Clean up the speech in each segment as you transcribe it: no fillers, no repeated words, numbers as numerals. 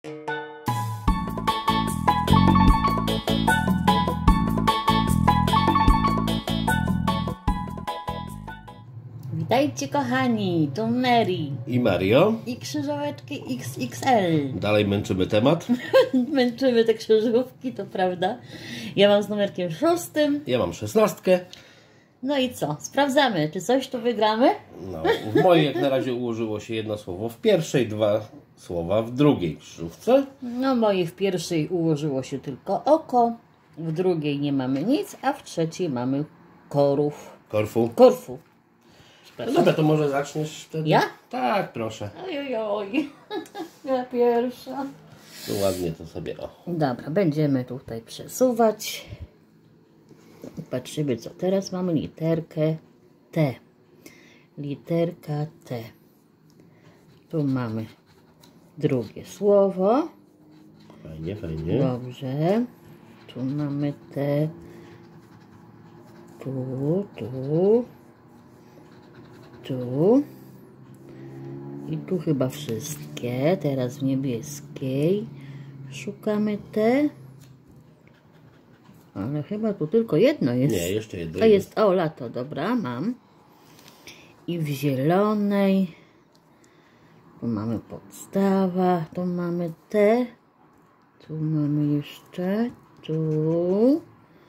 Witajcie kochani, to Mary i Mario i krzyżóweczki XXL. Dalej męczymy temat. Męczymy te krzyżówki, to prawda. Ja mam z numerkiem 6. Ja mam 16. No i co? Sprawdzamy, czy coś tu wygramy? No, w mojej jak na razie ułożyło się jedno słowo w pierwszej, 2 słowa w drugiej krzyżówce. No moje w pierwszej ułożyło się tylko oko, w drugiej nie mamy nic, a w trzeciej mamy Korfu. No dobra, to może zaczniesz wtedy? Ja? Tak, proszę. Ojojoj, ja pierwsza. To ładnie to sobie, o. Dobra, będziemy tutaj przesuwać. Patrzymy, co teraz mamy. Literkę T. Literka T. Tu mamy drugie słowo. Fajnie, fajnie. Dobrze. Tu mamy T. Tu. I tu chyba wszystkie. Teraz w niebieskiej szukamy T. Ale chyba tu tylko jedno jest. Nie, jeszcze jedno. To jest, o, lato, dobra, mam. I w zielonej tu mamy podstawa, tu mamy T. Tu mamy jeszcze, tu.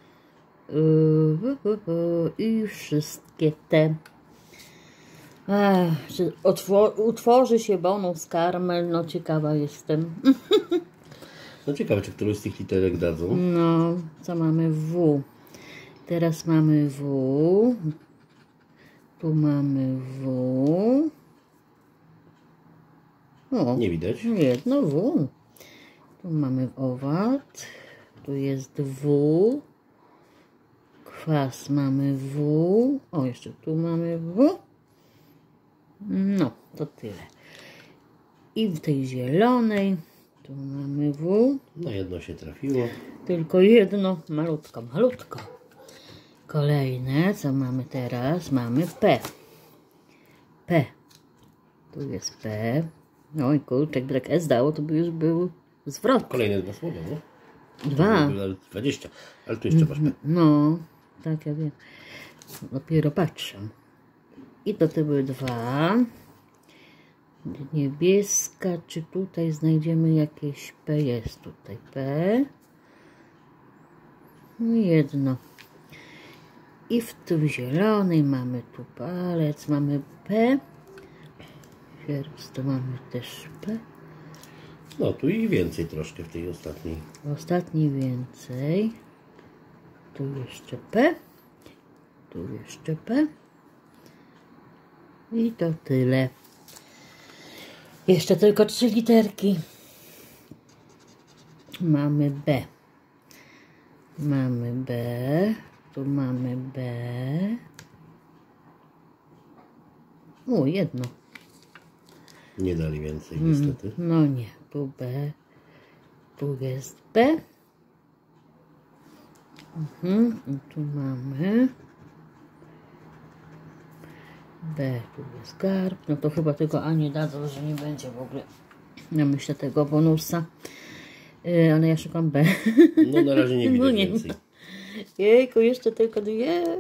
I wszystkie te. Czy utworzy się bonus karmel? No ciekawa jestem. No ciekawe, czy któryś z tych literek dadzą. No, co mamy? W. Teraz mamy W. Tu mamy W. O, Nie widać. jedno W. Tu mamy owad. Tu jest W. Kwas mamy W. O, jeszcze tu mamy W. No, to tyle. I w tej zielonej tu mamy W. No jedno się trafiło. Tylko jedno, malutko. Kolejne, co mamy teraz? Mamy P. Tu jest P. Oj, kurczę, jakby tak S dało, to by już był zwrot. Kolejne 2 słowa, no? 2. 20, ale tu jeszcze masz P. No, tak, ja wiem. Dopiero patrzę. I to te były 2. Niebieska, czy tutaj znajdziemy jakieś P? Jest tutaj P. Jedno. I w tu zielonej mamy tu palec, mamy P. Sierps, to mamy też P. No tu i więcej troszkę w tej ostatniej. W ostatniej więcej. Tu jeszcze P. Tu jeszcze P. I to tyle. Jeszcze tylko 3 literki. Mamy B. Mamy B. Tu mamy B. O, jedno. Nie dali więcej niestety. No nie, tu B. Tu jest B. I tu mamy B, tu jest garb. No to chyba tylko A nie dadzą, że nie będzie w ogóle. Ja myślę tego bonusa. Ale ja szukam B. No na razie nie widać więcej. Jejku, jeszcze tylko 2.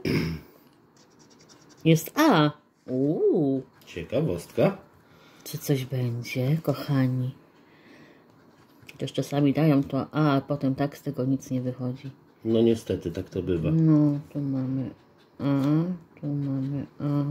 Jest A. Ciekawostka. Czy coś będzie, kochani? Chociaż czasami dają to A, a potem tak z tego nic nie wychodzi. No niestety, tak to bywa. No, tu mamy A, tu mamy A.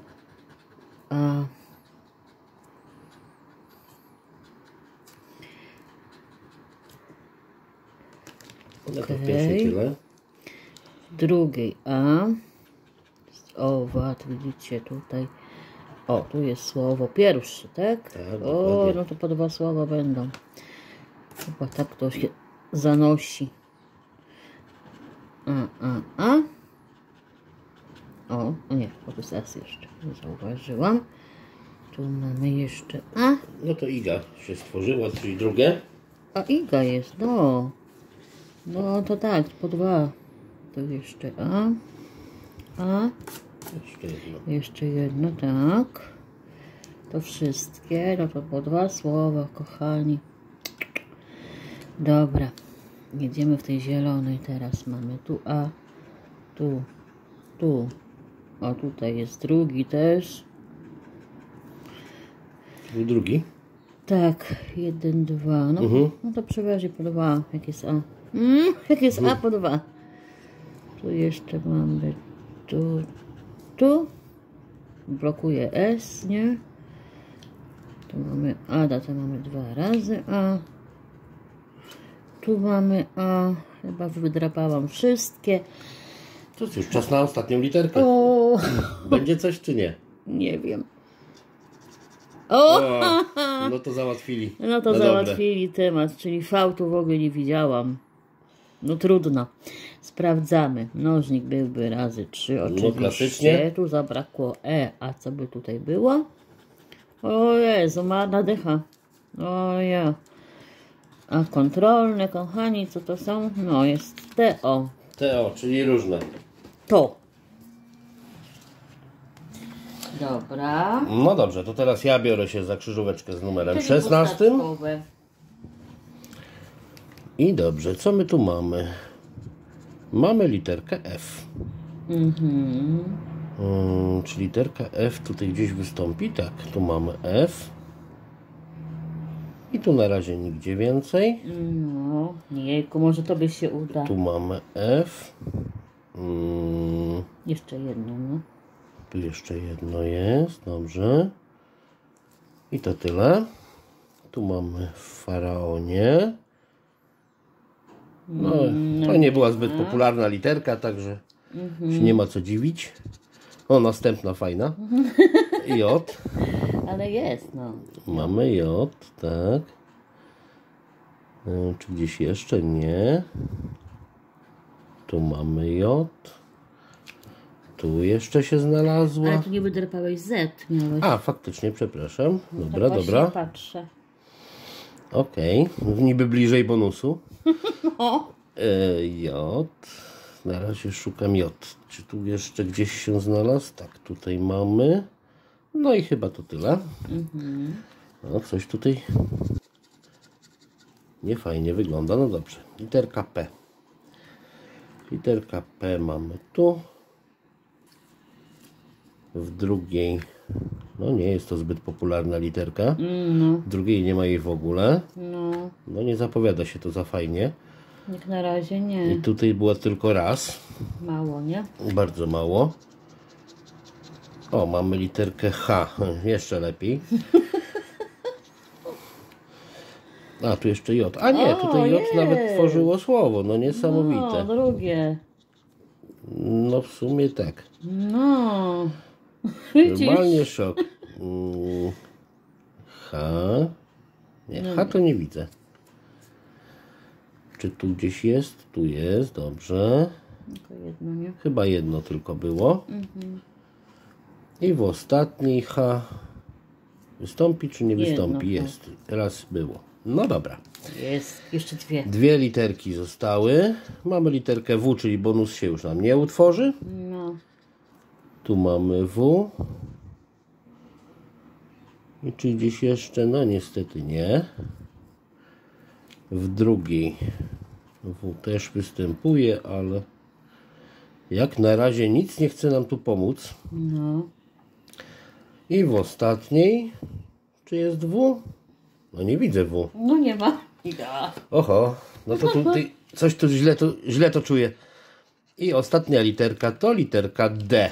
No to w pierwszej tyle. W drugiej A. Owad, widzicie tutaj. O, tu jest słowo pierwsze, tak? Tak, o, dokładnie. no to po 2 słowa będą. Chyba tak to się zanosi. A. O nie, to jest S jeszcze. Nie zauważyłam. Tu mamy jeszcze A. No to Iga się stworzyła, czyli drugie. A Iga jest, no. No to tak, po 2. Tu jeszcze A. Jeszcze jedno. Jeszcze jedno, tak. To wszystkie, no to po 2 słowa, kochani. Dobra, jedziemy w tej zielonej teraz. Mamy tu A, tu. O, tutaj jest drugi też. Był drugi? Tak, 1, 2. No, no to przeważnie po 2, jak jest A. Jak jest A po 2. Tu jeszcze mamy tu. Blokuje S, nie? Tu mamy A, to mamy 2 razy A. Tu mamy A. Chyba wydrapałam wszystkie. To już czas na ostatnią literkę. O, Będzie coś czy nie? nie wiem. O, no to załatwili. No to dobre. załatwili temat, czyli V tu w ogóle nie widziałam. No trudno. Sprawdzamy. Mnożnik byłby razy 3 oczywiście. No klasycznie. Tu zabrakło E, a co by tutaj było? O Jezu, marna dycha. O ja. A kontrolne, kochani, co to są? No jest TO. TO, czyli różne. To. Dobra. No dobrze, to teraz ja biorę się za krzyżóweczkę z numerem Czyli 16. postatkowe. I dobrze, co my tu mamy? Mamy literkę F. Czy literka F tutaj gdzieś wystąpi? Tak, tu mamy F. I tu na razie nigdzie więcej. No, jejku, może to by się uda. Tu mamy F. Jeszcze jedno, no. Tu jeszcze jedno jest, dobrze. I to tyle. Tu mamy w Faraonie. No, to nie była zbyt popularna literka, także się nie ma co dziwić. O, następna fajna. J. Ale jest, no. Mamy J, tak. Czy gdzieś jeszcze? Nie. Tu mamy J. Tu jeszcze się znalazła. Ale tu nie wydrapałeś Z, miałeś. A, faktycznie, przepraszam. Dobra, Tak dobra. właśnie patrzę. Okej, niby bliżej bonusu. O, J. Na razie szukam J. Czy tu jeszcze gdzieś się znalazł? Tak, tutaj mamy. No i chyba to tyle. No, coś tutaj nie fajnie wygląda. No dobrze. Literka P. Literka P mamy tu. W drugiej, no nie jest to zbyt popularna literka. W drugiej nie ma jej w ogóle. no, No nie zapowiada się to za fajnie. jak na razie nie. I tutaj była tylko raz. Mało, nie? Bardzo mało. O, mamy literkę H. Jeszcze lepiej. A, tu jeszcze J. A nie, tutaj J jest. nawet tworzyło słowo. No niesamowite. No, drugie. No w sumie tak. No. Widzisz? Normalnie szok. H. Nie, H to nie widzę. Czy tu gdzieś jest? Tu jest, dobrze. Tylko jedno, nie? Chyba jedno tylko było. I w ostatniej H wystąpi czy nie wystąpi? Jedno, Jest. Teraz było. No dobra. Jest. Jeszcze dwie. Dwie literki zostały. Mamy literkę W, czyli bonus się już nam nie utworzy. No. Tu mamy W. I czy gdzieś jeszcze? No niestety nie. W drugiej W też występuje, ale jak na razie nic nie chce nam tu pomóc. No. I w ostatniej, czy jest W? No nie widzę W. No nie ma. Ja. Oho, no to tutaj coś tu źle to czuję. I ostatnia literka to literka D.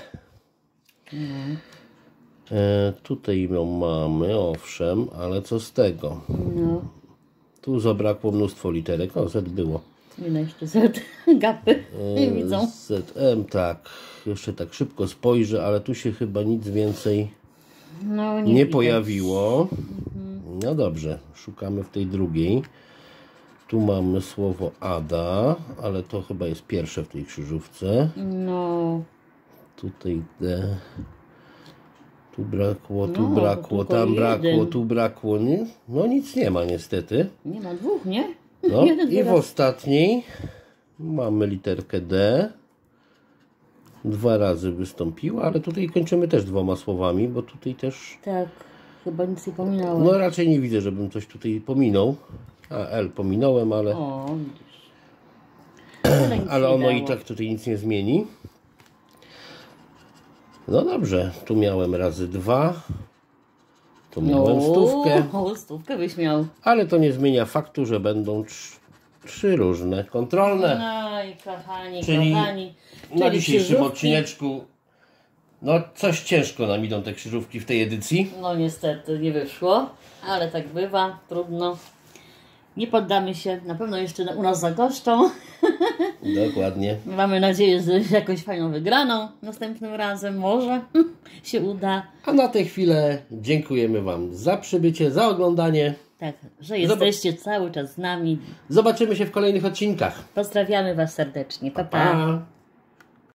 Tutaj ją mamy, owszem, ale co z tego? No. Tu zabrakło mnóstwo literek. O, Z było. Ile jeszcze Z? Gapy. Nie widzą. ZM, tak. Jeszcze tak szybko spojrzę, ale tu się chyba nic więcej No, nie widać. pojawiło. No dobrze, szukamy w tej drugiej. Tu mamy słowo Ada, ale to chyba jest pierwsze w tej krzyżówce. No. Tutaj D. Tu brakło, tu No, brakło, tylko tam brakło, jeden. tu brakło. Nie? No nic nie ma niestety. Nie ma dwóch, nie? No Jeden i w wyraz. ostatniej mamy literkę D. Dwa razy wystąpiła, ale tutaj kończymy też dwoma słowami, bo tutaj też Tak. Chyba nic nie pominąłem. no raczej nie widzę, żebym coś tutaj pominął. A L pominąłem, ale, O, widzisz. ale ono i dało. tak tutaj nic nie zmieni. No dobrze, tu miałem razy 2. Tu miałem stówkę. O, stówkę byś miał. Ale to nie zmienia faktu, że będą 3 różne kontrolne. Aj, kochani, Czyli kochani. Na dzisiejszym krzyżówki. odcineczku no coś ciężko nam idą te krzyżówki w tej edycji. No niestety nie wyszło, ale tak bywa, trudno. Nie poddamy się, na pewno jeszcze u nas zagoszczą. Dokładnie. Mamy nadzieję, że jakąś fajną wygraną następnym razem może się uda. A na tę chwilę dziękujemy Wam za przybycie, za oglądanie. Tak, że jesteście cały czas z nami. Zobaczymy się w kolejnych odcinkach. Pozdrawiamy Was serdecznie. Pa, pa. Pa!